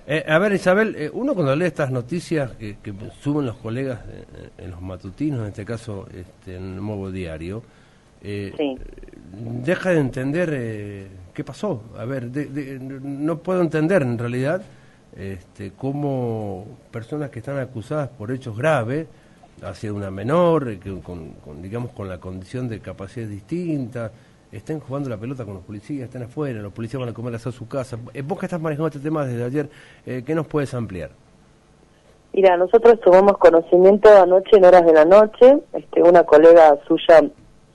A ver, Isabel, uno cuando lee estas noticias que suben los colegas en los matutinos, en este caso en el Nuevo Diario, Sí. deja de entender qué pasó. A ver, no puedo entender en realidad cómo personas que están acusadas por hechos graves, hacia una menor, digamos con la condición de capacidades distintas, estén jugando la pelota con los policías, están afuera, los policías van a comer a su casa. Vos que estás manejando este tema desde ayer, ¿qué nos puedes ampliar? Mira, nosotros tomamos conocimiento anoche, en horas de la noche, una colega suya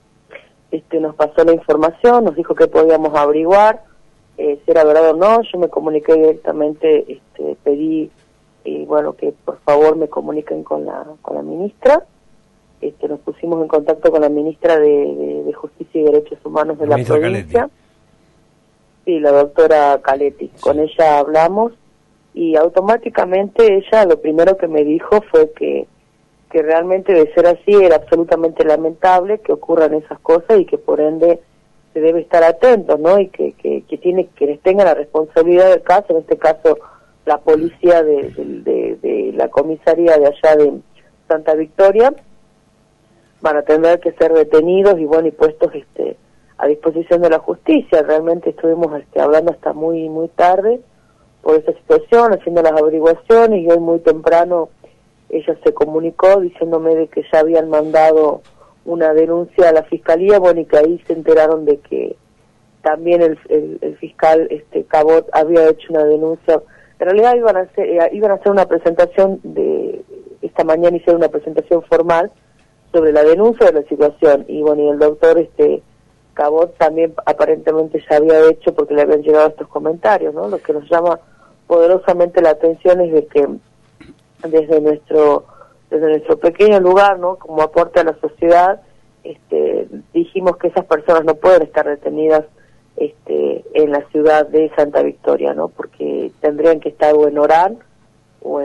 nos pasó la información, nos dijo que podíamos averiguar si era verdad o no. Yo me comuniqué directamente, pedí que por favor me comuniquen con la ministra. Nos pusimos en contacto con la ministra de Justicia y Derechos Humanos de la provincia. Caletti. Sí, la doctora Caletti. Sí. Con ella hablamos y automáticamente ella lo primero que me dijo fue que realmente, de ser así, era absolutamente lamentable que ocurran esas cosas y que por ende se debe estar atentos, ¿no? Y que quienes tengan la responsabilidad del caso, en este caso la policía de la comisaría de allá de Santa Victoria, van a tener que ser detenidos y puestos a disposición de la justicia. Realmente estuvimos hablando hasta muy tarde por esta situación, haciendo las averiguaciones, y hoy muy temprano ella se comunicó diciéndome de que ya habían mandado una denuncia a la fiscalía, y que ahí se enteraron de que también el fiscal Cabot había hecho una denuncia. En realidad iban a hacer una presentación esta mañana hicieron una presentación formal sobre la denuncia de la situación, y el doctor Cabot también aparentemente ya había hecho, porque le habían llegado estos comentarios, ¿no? Lo que nos llama poderosamente la atención es de que desde nuestro pequeño lugar, ¿no?, como aporte a la sociedad, dijimos que esas personas no pueden estar detenidas en la ciudad de Santa Victoria, ¿no?, porque tendrían que estar o en Orán o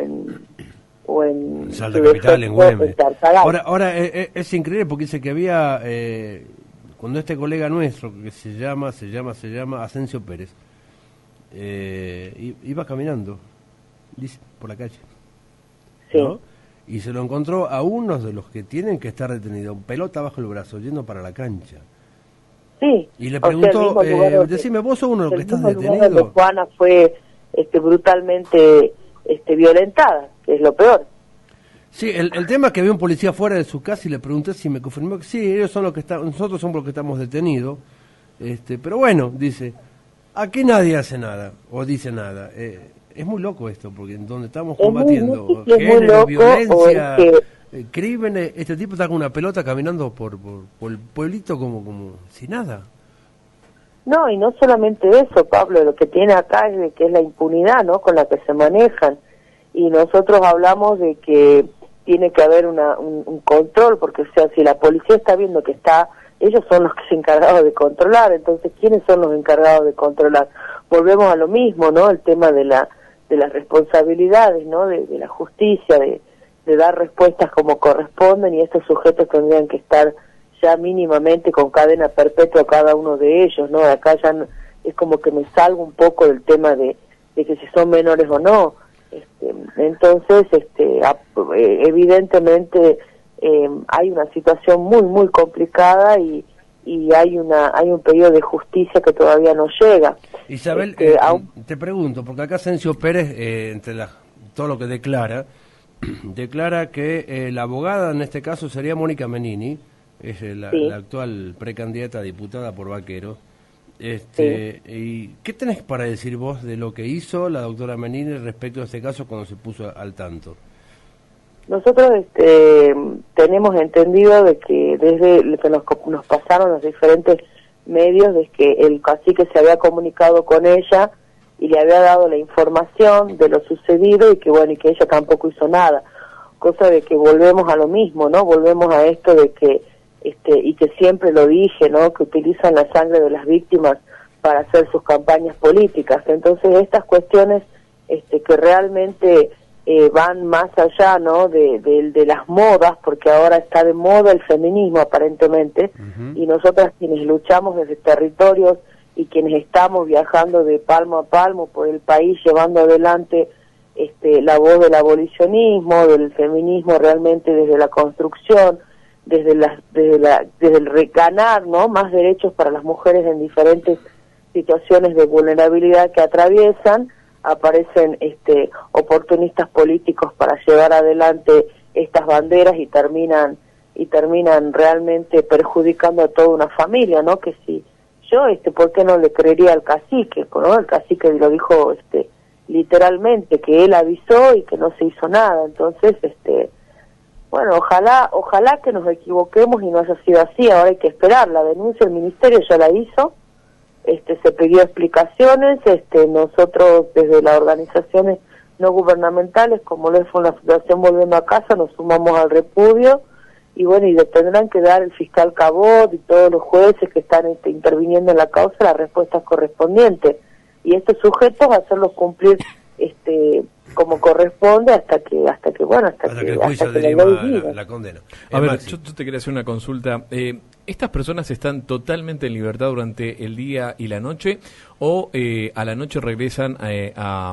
en Salta Capital, en Güemes. Ahora es increíble porque dice que había cuando este colega nuestro que se llama Asensio Pérez iba caminando, dice, por la calle, ¿no? Sí. Y se lo encontró a unos de los que tienen que estar detenidos, pelota bajo el brazo, yendo para la cancha. Sí. Y le preguntó, decime, ¿vos sos uno de los que estás detenido? Juana fue brutalmente violentada, que es lo peor. Sí, el tema es que había un policía fuera de su casa y le pregunté si me confirmó que sí, ellos son los que nosotros somos los que estamos detenidos. Pero bueno, dice, aquí nadie hace nada o dice nada. Es muy loco esto, porque en donde estamos combatiendo género, violencia, crímenes, este tipo está con una pelota caminando por el pueblito como sin nada. No, y no solamente eso, Pablo, lo que tiene acá es de que es la impunidad, ¿no?, con la que se manejan. Y nosotros hablamos de que tiene que haber un control, porque, o sea, si la policía está viendo que ellos son los que se encargados de controlar, entonces, ¿quiénes son los encargados de controlar? Volvemos a lo mismo, ¿no?, el tema de las responsabilidades, ¿no?, de la justicia, de dar respuestas como corresponden, y estos sujetos tendrían que estar ya mínimamente con cadena perpetua cada uno de ellos, ¿no? Acá ya es como que me salgo un poco del tema de que si son menores o no. Entonces, evidentemente hay una situación muy complicada y hay un pedido de justicia que todavía no llega. Isabel, te pregunto, porque acá Asensio Pérez, todo lo que declara que la abogada en este caso sería Mónica Menini, es la actual precandidata a diputada por Vaquero. Sí. ¿Y qué tenés para decir vos de lo que hizo la doctora Menini respecto a este caso cuando se puso al tanto? Nosotros tenemos entendido de que desde lo que nos pasaron los diferentes medios, de que el cacique se había comunicado con ella y le había dado la información de lo sucedido, y que y que ella tampoco hizo nada, cosa de que volvemos a lo mismo, ¿no? Volvemos a esto de que y que siempre lo dije, ¿no?, que utilizan la sangre de las víctimas para hacer sus campañas políticas. Entonces estas cuestiones que realmente van más allá, ¿no?, de las modas, porque ahora está de moda el feminismo aparentemente, y nosotras quienes luchamos desde territorios y quienes estamos viajando de palmo a palmo por el país llevando adelante la voz del abolicionismo, del feminismo realmente desde la construcción, desde el ganar, ¿no?, más derechos para las mujeres en diferentes situaciones de vulnerabilidad que atraviesan. Aparecen oportunistas políticos para llevar adelante estas banderas y terminan realmente perjudicando a toda una familia, ¿no? Que si yo, ¿por qué no le creería al cacique? ¿No? El cacique lo dijo literalmente, que él avisó y que no se hizo nada. Entonces, bueno, ojalá que nos equivoquemos y no haya sido así. Ahora hay que esperar. La denuncia el ministerio ya la hizo, se pidió explicaciones, nosotros desde las organizaciones no gubernamentales, como lo fue la Fundación Volviendo a Casa, nos sumamos al repudio, y bueno, y le tendrán que dar el fiscal Cabot y todos los jueces que están interviniendo en la causa las respuestas correspondientes, y estos sujetos hacerlos cumplir como corresponde hasta que el juicio dirima la condena. A ver, yo te quería hacer una consulta. ¿Estas personas están totalmente en libertad durante el día y la noche, o a la noche regresan a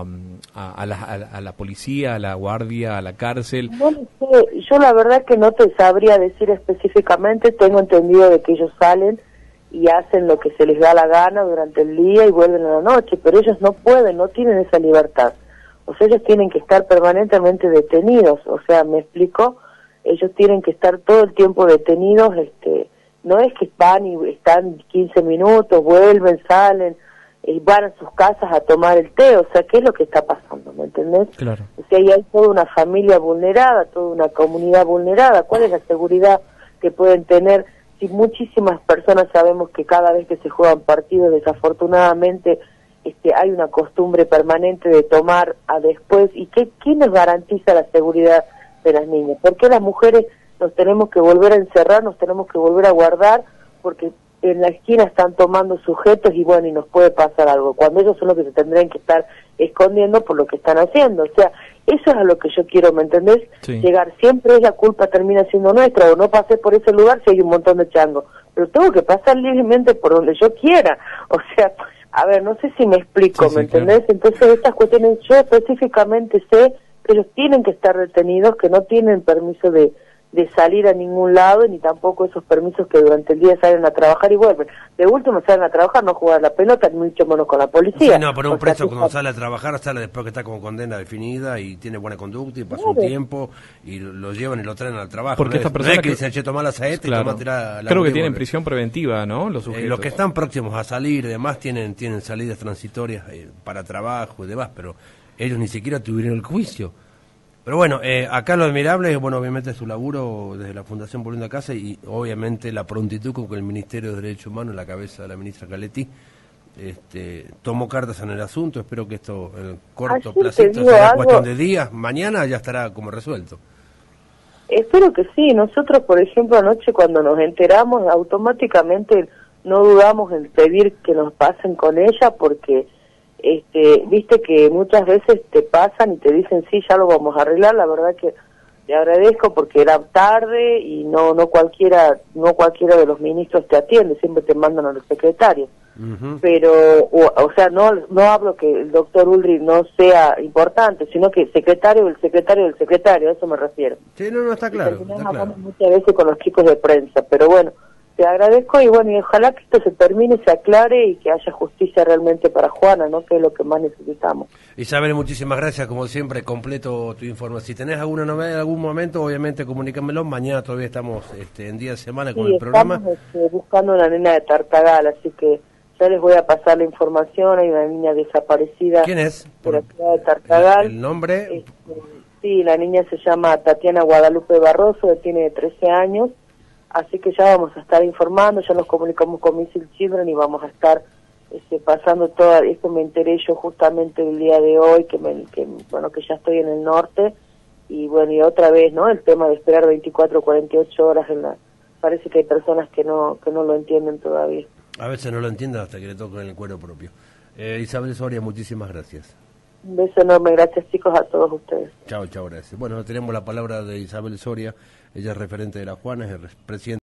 la policía, a la guardia, a la cárcel? No lo sé. Yo la verdad que no te sabría decir específicamente. Tengo entendido de que ellos salen y hacen lo que se les da la gana durante el día y vuelven a la noche, pero ellos no pueden, no tienen esa libertad. O sea, ellos tienen que estar permanentemente detenidos. O sea, ¿me explico? Ellos tienen que estar todo el tiempo detenidos. No es que van y están 15 minutos, vuelven, salen, y van a sus casas a tomar el té. O sea, ¿qué es lo que está pasando? ¿Me entendés? Claro. O sea, ahí hay toda una familia vulnerada, toda una comunidad vulnerada. ¿Cuál es la seguridad que pueden tener si muchísimas personas sabemos que cada vez que se juegan partidos, desafortunadamente, hay una costumbre permanente de tomar a después? ¿Y quién nos garantiza la seguridad de las niñas? ¿Por qué las mujeres nos tenemos que volver a encerrar, nos tenemos que volver a guardar? Porque en la esquina están tomando sujetos y bueno, y nos puede pasar algo, cuando ellos son los que se tendrían que estar escondiendo por lo que están haciendo. O sea, eso es a lo que yo quiero, ¿me entendés? Sí. Llegar, siempre la culpa termina siendo nuestra, o no pasé por ese lugar si hay un montón de changos, pero tengo que pasar libremente por donde yo quiera. O sea, a ver, no sé si me explico, Sí, ¿me entendés? Claro. Entonces estas cuestiones, yo específicamente sé que ellos tienen que estar detenidos, que no tienen permiso de salir a ningún lado, ni tampoco esos permisos que durante el día salen a trabajar y vuelven. De último salen a trabajar, no jugar la pelota, ni mucho menos con la policía. Sí, no, pero un O sea, preso cuando sale a trabajar sale después que está con condena definida y tiene buena conducta y pasó un tiempo y lo llevan y lo traen al trabajo. Porque esta persona no es que dicen, che, tomá la saeta y tomate la creo que tienen vuelve. prisión preventiva, ¿no? Los sujetos. Los que están próximos a salir y demás tienen salidas transitorias para trabajo y demás, pero ellos ni siquiera tuvieron el juicio. Pero bueno, acá lo admirable es, bueno, obviamente su laburo desde la Fundación Volviendo a Casa y obviamente la prontitud con que el Ministerio de Derechos Humanos, en la cabeza de la ministra Caletti, tomó cartas en el asunto. Espero que esto, en corto placito, será cuestión de días. Mañana ya estará como resuelto. Espero que sí. Nosotros, por ejemplo, anoche cuando nos enteramos, automáticamente no dudamos en pedir que nos pasen con ella, porque viste que muchas veces te pasan y te dicen sí, ya lo vamos a arreglar. La verdad que le agradezco porque era tarde y no cualquiera de los ministros te atiende, siempre te mandan a los secretarios. Pero o sea, no hablo que el doctor Ulrich no sea importante, sino que el secretario del secretario del secretario, a eso me refiero. Sí, no, está claro. Muchas veces con los chicos de prensa, pero bueno, te agradezco y bueno, y ojalá que esto se termine, se aclare y que haya justicia realmente para Juana, ¿no? Que es lo que más necesitamos. Isabel, muchísimas gracias, como siempre, completo tu informe. Si tenés alguna novedad en algún momento, obviamente comunícamelo. Mañana todavía estamos en día de semana con el programa. Estamos buscando una nena de Tartagal, así que ya les voy a pasar la información. Hay una niña desaparecida. ¿Quién es? De la ciudad de Tartagal. ¿El nombre? Sí, la niña se llama Tatiana Guadalupe Barroso, tiene 13 años. Así que ya vamos a estar informando, ya nos comunicamos con Missile Children y vamos a estar pasando todo esto. Me enteré yo justamente el día de hoy que ya estoy en el norte y bueno, y otra vez, ¿no? El tema de esperar 24 o 48 horas parece que hay personas que no lo entienden todavía. A veces no lo entienden hasta que le tocan el cuero propio. Isabel Soria, muchísimas gracias. Un beso enorme, gracias chicos a todos ustedes. Chao, gracias. Bueno, tenemos la palabra de Isabel Soria, ella es referente de la Juana, es el presidente.